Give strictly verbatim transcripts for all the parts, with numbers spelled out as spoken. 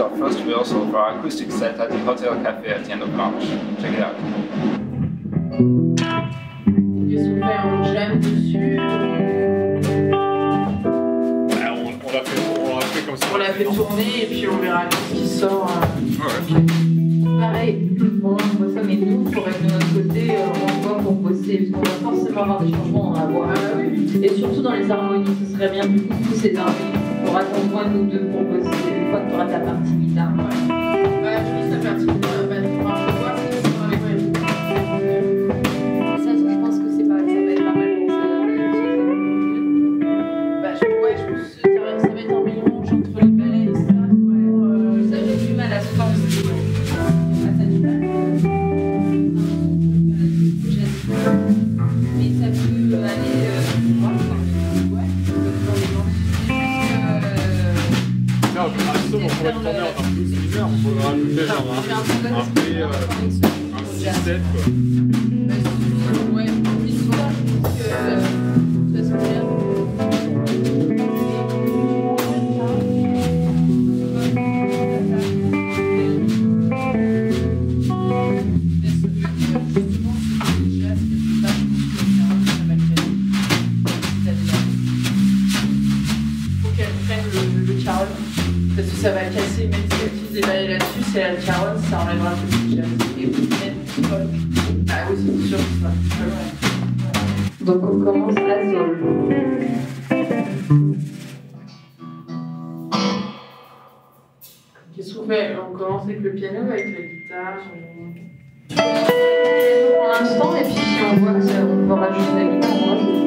our first rehearsal for our acoustic set at the Hotel Café at the end of March. Check it out. Qu'est-ce qu'on fait? On jam dessus. Ouais, on, on l'a fait, on l'a fait comme ça. On l'a fait tourner et puis on verra ce qui sort. Ouais. Pareil, bon, on voit ça, mais nous, pour être de notre côté, euh, on voit pour bosser, parce qu'on va forcément avoir des changements dans la voix. Ah, oui. Et surtout dans les harmonies, ce serait bien du coup tous ces harmonies. Tu auras ton voix, nous deux, pour bosser, une fois que tu auras ta partie guitare. Ouais, je lis sa partie guitare, bah, tu pourras voir ce qui sort avec moi. Ça, je pense que c'est pas, ça va être pas mal pour ça. Bah, je, ouais, je pense que ça va être un mélange entre les ballets et ça. Ouais. Ça, j'ai du mal à se forcer. Mais ça peut aller euh, voir quoi. Ouais, dans les gens. Là, on pourrait tourner en un peu similaire, on pourrait rajouter genre un, un P, euh, un six sept quoi. Ouais, l'histoire, parce que ça se fait bien. Parce que ça va casser, même si elle utilise des balais là-dessus, si elle a le caron, ça enlèvera un peu de jazz. Et vous mettez folk. Ah oui, c'est sûr que ça va. Donc on commence à sol. Qu'est-ce qu'on fait? On commence avec le piano, avec la guitare. On... Pour l'instant, et puis si on voit que ça, on peut rajouter la guitare, on rajoute.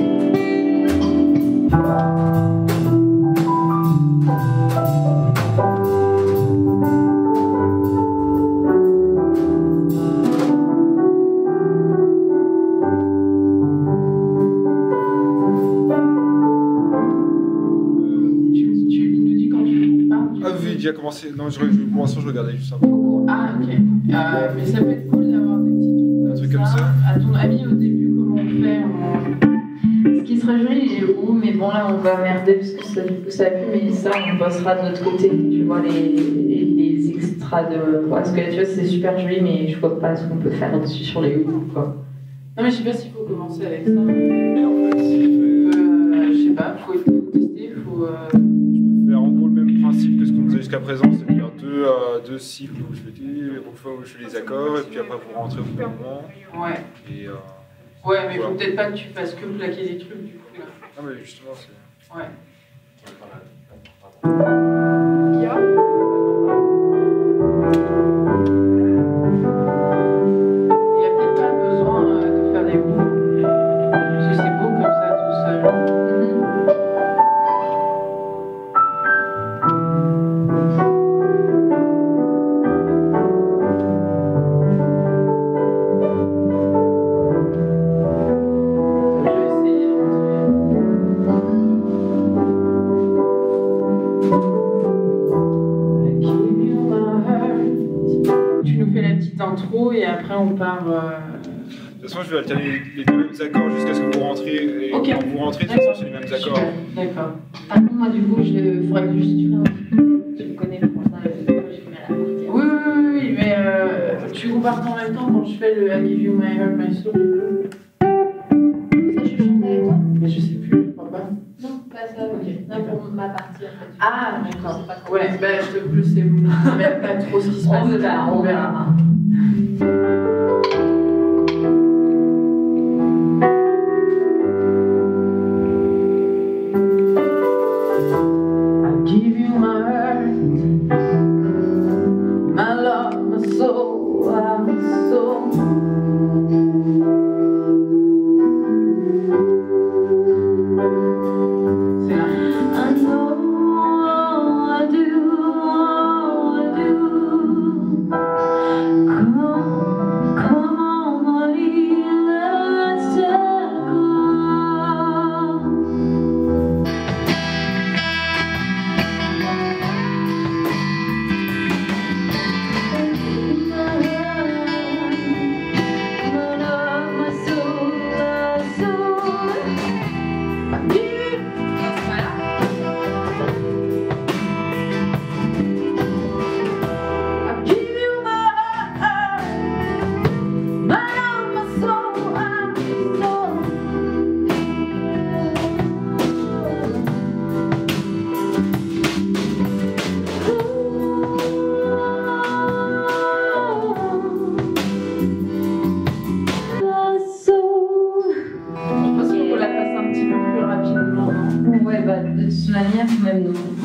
J'ai commencé. Non, je, je, pour l'instant, je regardais juste ça. Ah, ok. Euh, mais ça peut être cool d'avoir des petits trucs comme, comme ça. À ton avis, au début, comment on fait on... Ce qui serait joli, il est où? Mais bon, là, on va merder parce que ça, du coup, ça pue, mais ça, on bossera de notre côté. Tu vois, les, les, les extras de. Parce que là, tu vois, c'est super joli, mais je vois pas ce qu'on peut faire dessus sur les hauts, quoi. Non, mais je sais pas s'il faut commencer avec ça. Mais en fait, si euh, je sais pas, faut, faut tester, faut. Euh... Je peux faire en gros le même principe que ce qu'on faisait jusqu'à présent, c'est-à-dire deux, euh, deux cycles où je fais, des, où je fais les accords, et puis après vous rentrez au bout d'un moment. Ouais. Et, euh, ouais, mais voilà. Faut peut-être pas que tu fasses que plaquer des trucs du coup là. Non, mais justement, c'est. Ouais. Yeah. Il y a peut-être pas besoin euh, de faire des groupes. Parce que c'est beau comme ça tout seul. Intro et après on part. Euh... De toute façon, je vais alterner les deux mêmes accords jusqu'à ce que vous rentriez. Et okay. quand vous rentrez, de toute façon, c'est les mêmes accords. D'accord. Par contre, moi, du coup, il faudrait que juste tu fasses un petit peu. Tu me connais pour ça, je connais la partie. Oui, oui, oui, oui, mais euh, tu compartes en même temps quand je fais le I Give You My Heart, My Soul. Ça, je chante avec toi? Mais je sais plus, je crois pas. Non, pas ça. Ok. Non, pour ma partie en fait. Ah, d'accord. Ouais, bah je te plus, c'est même pas trop ce qui se passe. On verra, on verra. I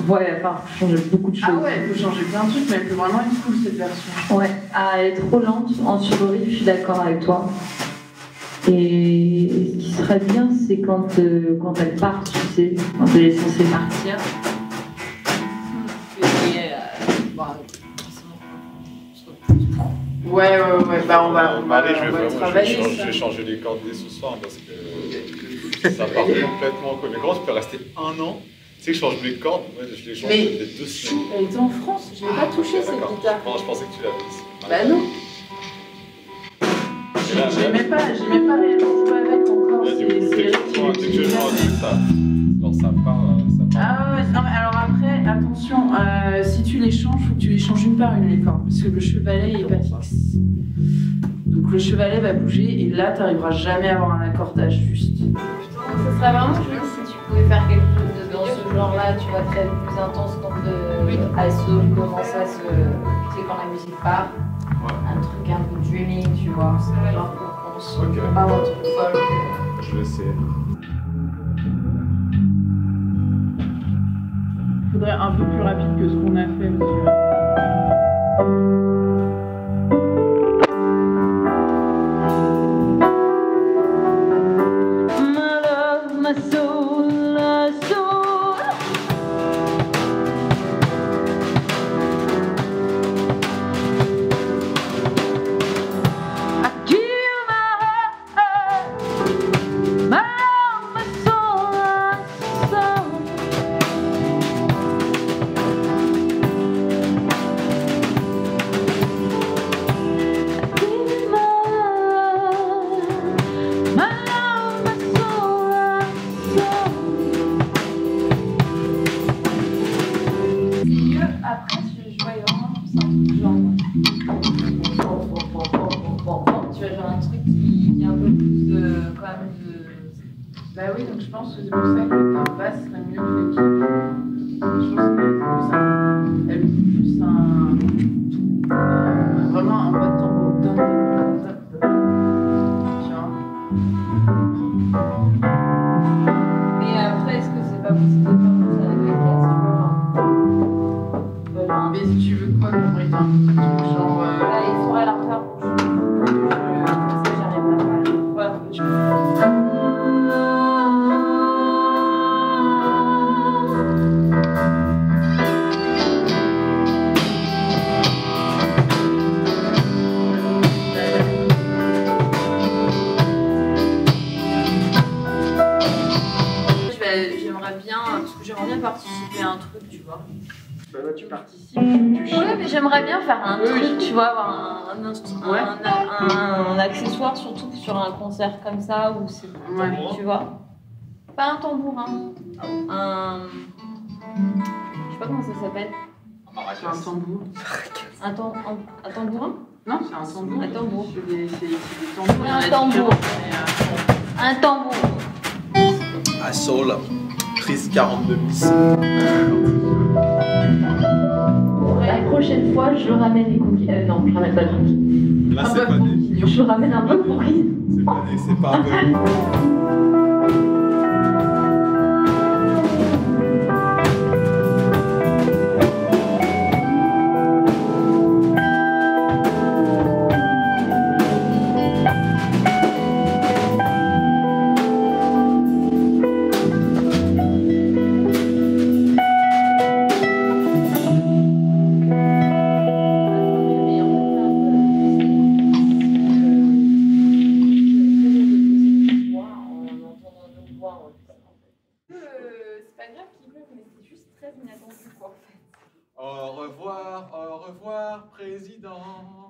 Ouais, enfin, faut changer beaucoup de choses. Ah ouais, il faut changer plein de trucs, mais elle peut vraiment être cool cette version. Ouais, ah, elle est trop lente en survie, je suis d'accord avec toi. Et ce qui serait bien, c'est quand, euh, quand elle part, tu sais, quand elle est censée partir. Et, euh, bah, ouais, ouais, ouais, bah on va, on va, Allez, je vais, on va vraiment, je vais, travailler changer, ça. je vais changer les cordes dès ce soir parce que ça part complètement. Mais comment tu peux rester un an? Tu sais que je change mes cordes, ouais, je les change Mais peut-être deux semaines. elle était en France, je n'ai Ah, pas touché ok, cette d'accord. guitare. Non, je pensais que tu l'avais ici. Bah non. Et là, J'aimais pas, j'aimais pas réellement jouer avec encore. là, du coup, C'est dès c'est que vrai je prends- dès que je prends un truc, ça, genre, ça part, euh, ça part. Ah ouais, non mais alors après, attention, euh, si tu les changes, faut que tu les changes une par une les cordes, parce que le chevalet est pas fixe. Donc le chevalet va bouger et là, tu n'arriveras jamais à avoir un accordage juste. Ce serait vraiment joli si tu pouvais faire quelque chose dans ce genre-là, tu vois, très plus intense quand le Oui. I S O commence à se. Tu sais, quand la musique part, Ouais. un truc un peu dreaming, tu vois, genre pour qu'on se. Ok. Pas un truc folk. Je vais essayer. Faudrait un peu plus rapide que ce qu'on a fait aussi. My love, my soul, my soul. I give you my heart, my love, my soul, my soul. I give you my love, my love, my soul, my soul. C'est mieux après, je voyais vraiment plus un truc genre. Tu vois, genre un truc qui a un peu plus de. quand même de. Bah oui, donc je pense que c'est pour ça que le basse serait mieux que le kick. Je pense qu'elle est plus un. Elle est plus un. euh, vraiment un mode tambour. Dun, dun, dun, dun, dun. Tu vois. Mais après, est-ce que c'est pas possible de faire ça avec les caisses, tu vois, genre. Tu vois, genre un Mais si tu veux quoi comme rythme, un truc genre. euh, Là, il faudrait la refaire pour que je. Parce que j'arrive pas à faire. Voilà. Je vais- J'aimerais bien, parce que j'aimerais bien participer à un truc, tu vois. Bah là, tu participes, tu chantes. Ouais, mais j'aimerais bien faire un Oui, truc, oui. tu vois, avoir un, un, instru- Ouais. un, un- un accessoire, surtout sur un concert comme ça, où c'est. Ouais. Tu vois. Pas un tambourin. Un. Je sais pas comment ça s'appelle. C'est un tambour. Un, tam- un, un tambourin. Non, c'est un tambour. Un tambour. C'est des, c'est- c'est des tambours. Un il y en a tambour. différents, mais, euh, Un tambour. À Soul, prise quarante-deux bis. La prochaine fois, je ramène les cookies. Euh, non, je ramène pas de cookies. Là, un c'est peu pas des. bourguignon. Je ramène un peu de cookies. C'est pas des. C'est pas un peu. C'est pas grave qu'il pleuve, mais c'est juste très inattendu, quoi, en fait. Au revoir, au revoir, président.